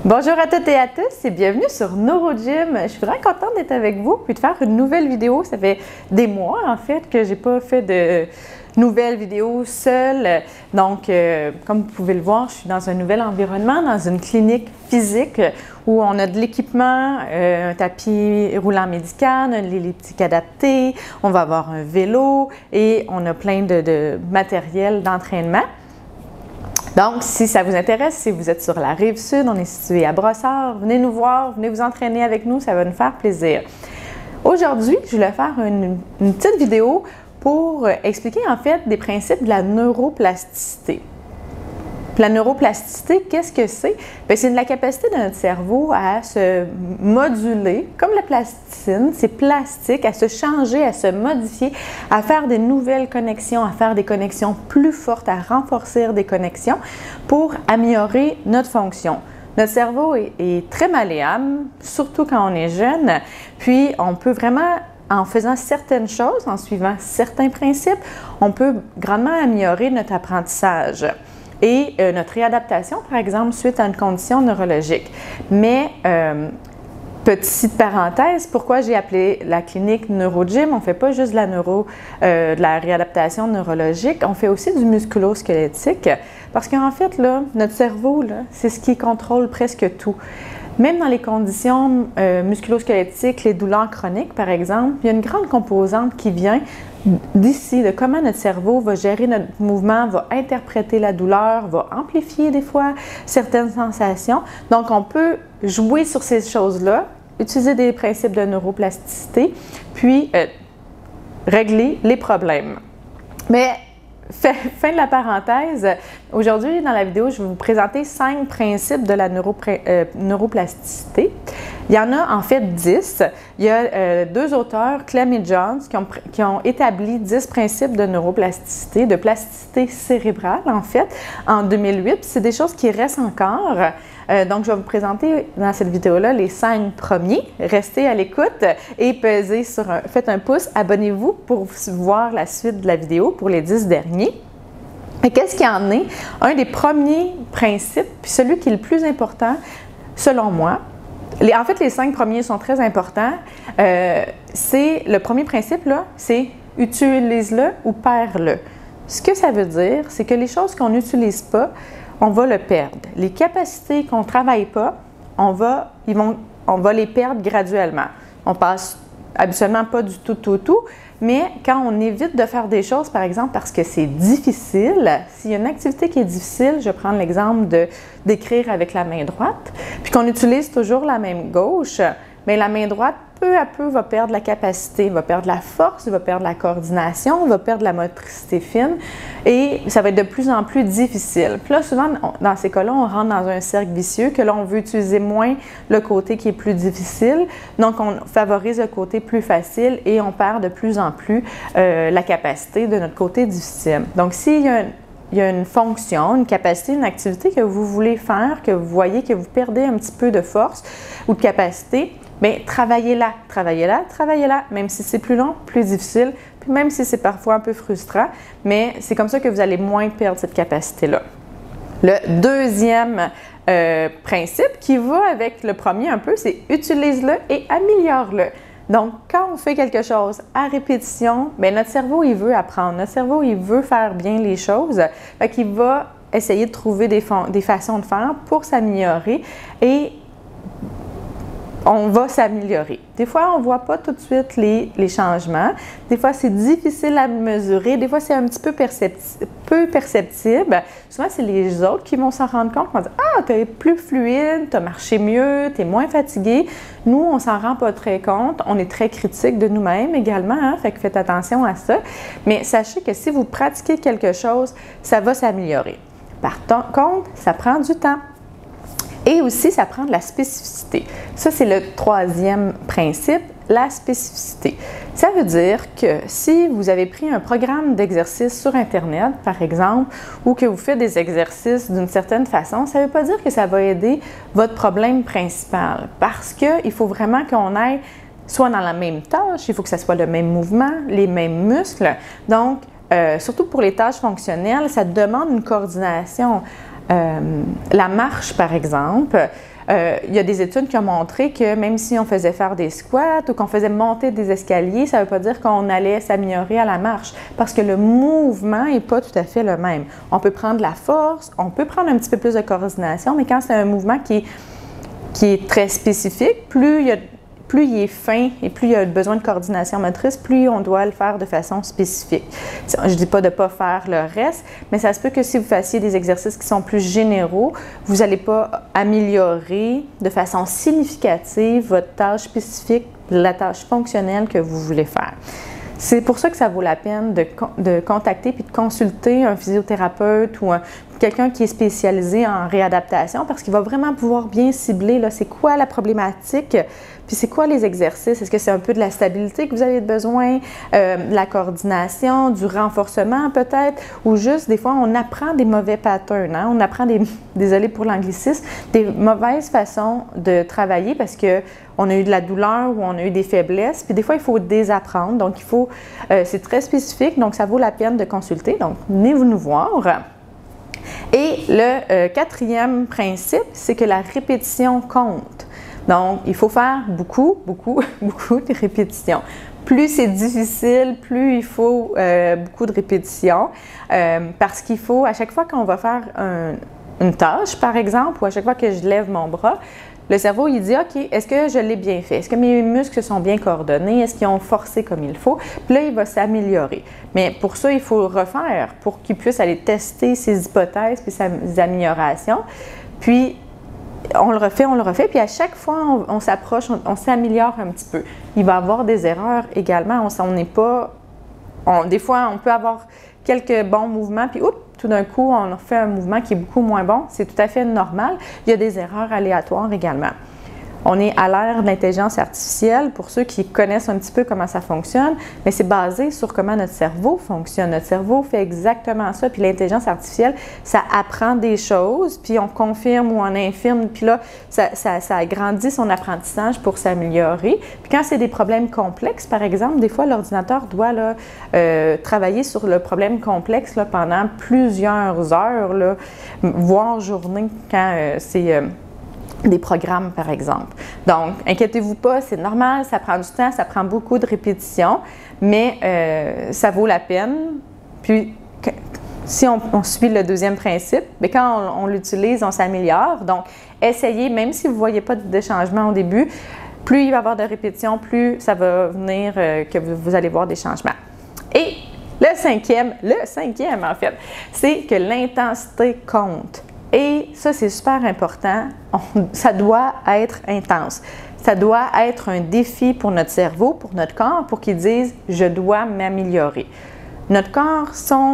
Bonjour à toutes et à tous et bienvenue sur NeuroGym. Je suis vraiment contente d'être avec vous puis de faire une nouvelle vidéo. Ça fait des mois en fait que j'ai pas fait de nouvelles vidéos seule. Donc, comme vous pouvez le voir, je suis dans un nouvel environnement, dans une clinique physique où on a de l'équipement, un tapis roulant médical, un elliptique adapté, on va avoir un vélo et on a plein de matériel d'entraînement. Donc, si ça vous intéresse, si vous êtes sur la Rive-Sud, on est situé à Brossard, venez nous voir, venez vous entraîner avec nous, ça va nous faire plaisir. Aujourd'hui, je voulais faire une petite vidéo pour expliquer en fait des principes de la neuroplasticité. La neuroplasticité, qu'est-ce que c'est? C'est la capacité de notre cerveau à se moduler, comme la plasticine, c'est plastique, à se changer, à se modifier, à faire des nouvelles connexions, à faire des connexions plus fortes, à renforcer des connexions pour améliorer notre fonction. Notre cerveau est très malléable, surtout quand on est jeune, puis on peut vraiment, en faisant certaines choses, en suivant certains principes, on peut grandement améliorer notre apprentissage et notre réadaptation, par exemple, suite à une condition neurologique. Mais, petite parenthèse, pourquoi j'ai appelé la clinique NeuroGym? On ne fait pas juste de la réadaptation neurologique, on fait aussi du musculo-squelettique parce qu'en fait, là, notre cerveau, c'est ce qui contrôle presque tout. Même dans les conditions musculo-squelettiques, les douleurs chroniques, par exemple, il y a une grande composante qui vient d'ici, de comment notre cerveau va gérer notre mouvement, va interpréter la douleur, va amplifier des fois certaines sensations. Donc, on peut jouer sur ces choses-là, utiliser des principes de neuroplasticité, puis régler les problèmes. Mais fin de la parenthèse, aujourd'hui dans la vidéo, je vais vous présenter 5 principes de la neuroplasticité. Il y en a en fait 10. Il y a 2 auteurs, Clem et Jones, qui ont établi 10 principes de neuroplasticité, de plasticité cérébrale en fait, en 2008. C'est des choses qui restent encore. Donc, je vais vous présenter dans cette vidéo-là les 5 premiers. Restez à l'écoute et faites un pouce, abonnez-vous pour voir la suite de la vidéo pour les 10 derniers. Et qu'est-ce qu'il y en est? Un des premiers principes, puis celui qui est le plus important, selon moi, en fait, les 5 premiers sont très importants. Le premier principe, là, c'est utilise-le ou perds-le. Ce que ça veut dire, c'est que les choses qu'on n'utilise pas, on va le perdre. Les capacités qu'on ne travaille pas, on va les perdre graduellement. On passe habituellement pas du tout, mais quand on évite de faire des choses, par exemple, parce que c'est difficile, s'il y a une activité qui est difficile, je vais prendre l'exemple d'écrire avec la main droite, puis qu'on utilise toujours la main gauche, mais la main droite, peu à peu, va perdre la capacité, va perdre la force, va perdre la coordination, va perdre la motricité fine et ça va être de plus en plus difficile. Puis là, souvent, dans ces cas-là, on rentre dans un cercle vicieux que là, on veut utiliser moins le côté qui est plus difficile. Donc, on favorise le côté plus facile et on perd de plus en plus la capacité de notre côté difficile. Donc, s'il y a une fonction, une capacité, une activité que vous voulez faire, que vous voyez que vous perdez un petit peu de force ou de capacité, bien, travaillez-la, même si c'est plus long, plus difficile, puis même si c'est parfois un peu frustrant, mais c'est comme ça que vous allez moins perdre cette capacité-là. Le deuxième principe qui va avec le premier un peu, c'est utilise-le et améliore-le. Donc, quand on fait quelque chose à répétition, bien, notre cerveau, il veut apprendre. Notre cerveau, il veut faire bien les choses. Fait qu'il va essayer de trouver des façons de faire pour s'améliorer et on va s'améliorer. Des fois, on ne voit pas tout de suite les changements. Des fois, c'est difficile à mesurer. Des fois, c'est un petit peu perceptible. Souvent, c'est les autres qui vont s'en rendre compte. On va dire « Ah, tu es plus fluide, tu as marché mieux, tu es moins fatigué. » Nous, on ne s'en rend pas très compte. On est très critique de nous-mêmes également, hein? Fait que faites attention à ça. Mais sachez que si vous pratiquez quelque chose, ça va s'améliorer. Par contre, ça prend du temps. Et aussi, ça prend de la spécificité. Ça, c'est le troisième principe, la spécificité. Ça veut dire que si vous avez pris un programme d'exercice sur Internet, par exemple, ou que vous faites des exercices d'une certaine façon, ça ne veut pas dire que ça va aider votre problème principal. Parce qu'il faut vraiment qu'on aille soit dans la même tâche, il faut que ça soit le même mouvement, les mêmes muscles. Donc, surtout pour les tâches fonctionnelles, ça demande une coordination La marche, par exemple, il y a des études qui ont montré que même si on faisait faire des squats ou qu'on faisait monter des escaliers, ça ne veut pas dire qu'on allait s'améliorer à la marche parce que le mouvement n'est pas tout à fait le même. On peut prendre la force, on peut prendre un petit peu plus de coordination, mais quand c'est un mouvement qui est très spécifique, plus il est fin et plus il y a besoin de coordination motrice, plus on doit le faire de façon spécifique. Je ne dis pas de ne pas faire le reste, mais ça se peut que si vous fassiez des exercices qui sont plus généraux, vous n'allez pas améliorer de façon significative votre tâche spécifique, la tâche fonctionnelle que vous voulez faire. C'est pour ça que ça vaut la peine de contacter puis de consulter un physiothérapeute ou quelqu'un qui est spécialisé en réadaptation parce qu'il va vraiment pouvoir bien cibler là, c'est quoi la problématique, puis c'est quoi les exercices. Est-ce que c'est un peu de la stabilité que vous avez besoin, de la coordination, du renforcement peut-être, ou juste des fois on apprend des mauvais patterns, hein? On apprend désolé pour l'anglicisme, des mauvaises façons de travailler parce que on a eu de la douleur ou on a eu des faiblesses, puis des fois il faut désapprendre, donc c'est très spécifique, donc ça vaut la peine de consulter, donc venez-vous nous voir. Et le quatrième principe, c'est que la répétition compte. Donc, il faut faire beaucoup de répétitions. Plus c'est difficile, plus il faut beaucoup de répétitions parce qu'il faut, à chaque fois qu'on va faire une tâche, par exemple, ou à chaque fois que je lève mon bras, le cerveau, il dit « OK, est-ce que je l'ai bien fait? Est-ce que mes muscles sont bien coordonnés? Est-ce qu'ils ont forcé comme il faut? » Puis là, il va s'améliorer. Mais pour ça, il faut le refaire pour qu'il puisse aller tester ses hypothèses puis ses améliorations. Puis, on le refait, puis à chaque fois, on s'approche, on s'améliore un petit peu. Il va y avoir des erreurs également. Des fois, on peut avoir quelques bons mouvements, puis tout d'un coup, on fait un mouvement qui est beaucoup moins bon. C'est tout à fait normal. Il y a des erreurs aléatoires également. On est à l'ère de l'intelligence artificielle, pour ceux qui connaissent un petit peu comment ça fonctionne, mais c'est basé sur comment notre cerveau fonctionne. Notre cerveau fait exactement ça, puis l'intelligence artificielle, ça apprend des choses, puis on confirme ou on infirme, puis là, ça agrandit son apprentissage pour s'améliorer. Puis quand c'est des problèmes complexes, par exemple, des fois, l'ordinateur doit travailler sur le problème complexe là, pendant plusieurs heures, là, voire journées, quand c'est des programmes, par exemple. Donc, inquiétez-vous pas, c'est normal, ça prend du temps, ça prend beaucoup de répétitions, mais ça vaut la peine. Puis, si on suit le deuxième principe, bien, quand on l'utilise, on s'améliore. Donc, essayez, même si vous ne voyez pas de changement au début, plus il va y avoir de répétitions, plus ça va venir que vous allez voir des changements. Et le cinquième en fait, c'est que l'intensité compte. Et ça, c'est super important. Ça doit être intense. Ça doit être un défi pour notre cerveau, pour notre corps, pour qu'il dise « je dois m'améliorer ». Notre corps,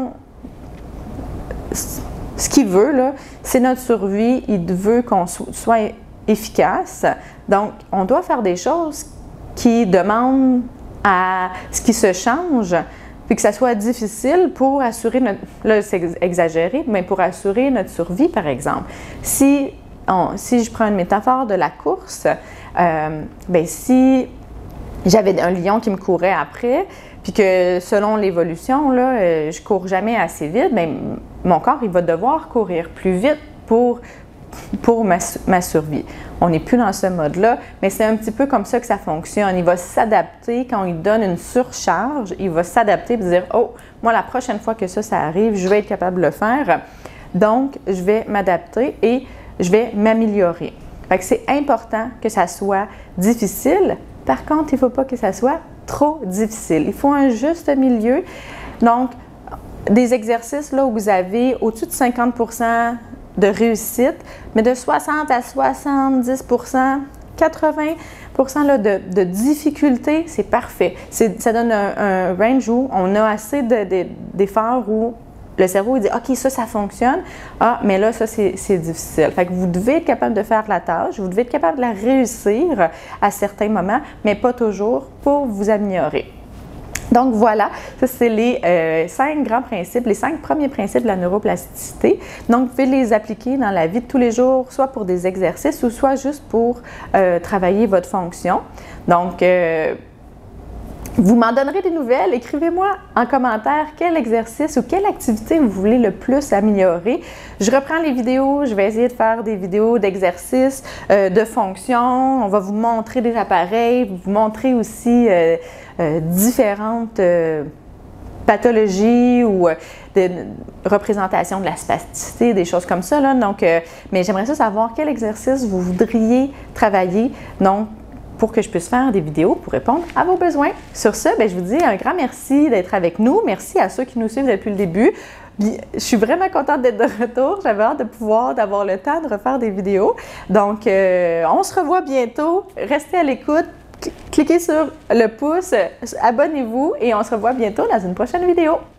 ce qu'il veut, là, c'est notre survie. Il veut qu'on soit efficace. Donc, on doit faire des choses qui demandent à ce qui se change, puis que ça soit difficile pour assurer notre... Là, c'est exagéré, mais pour assurer notre survie, par exemple. Si je prends une métaphore de la course, bien, si j'avais un lion qui me courait après, puis que selon l'évolution, là, je ne cours jamais assez vite, bien, mon corps, il va devoir courir plus vite pour ma survie. On n'est plus dans ce mode-là, mais c'est un petit peu comme ça que ça fonctionne. Il va s'adapter quand il donne une surcharge, il va s'adapter et dire « Oh, moi, la prochaine fois que ça arrive, je vais être capable de le faire. Donc, je vais m'adapter et je vais m'améliorer. » Fait que c'est important que ça soit difficile. Par contre, il ne faut pas que ça soit trop difficile. Il faut un juste milieu. Donc, des exercices là, où vous avez au-dessus de 50% de réussite, mais de 60 à 70 80 là, de difficulté, c'est parfait. Ça donne un range où on a assez d'efforts où le cerveau il dit « OK, ça fonctionne. Ah, mais là, ça, c'est difficile. » Fait que vous devez être capable de faire la tâche, vous devez être capable de la réussir à certains moments, mais pas toujours pour vous améliorer. Donc voilà, ça c'est les 5 grands principes, les 5 premiers principes de la neuroplasticité. Donc vous pouvez les appliquer dans la vie de tous les jours, soit pour des exercices ou soit juste pour travailler votre fonction. Donc Vous m'en donnerez des nouvelles. Écrivez-moi en commentaire quel exercice ou quelle activité vous voulez le plus améliorer. Je reprends les vidéos. Je vais essayer de faire des vidéos d'exercices, de fonctions. On va vous montrer des appareils, vous montrer aussi différentes pathologies ou des représentations de la spasticité, des choses comme ça. Là. Donc, mais j'aimerais savoir quel exercice vous voudriez travailler. Donc, pour que je puisse faire des vidéos pour répondre à vos besoins. Sur ce, je vous dis un grand merci d'être avec nous. Merci à ceux qui nous suivent depuis le début. Je suis vraiment contente d'être de retour. J'avais hâte d'avoir le temps de refaire des vidéos. Donc, on se revoit bientôt. Restez à l'écoute. Cliquez sur le pouce, abonnez-vous et on se revoit bientôt dans une prochaine vidéo.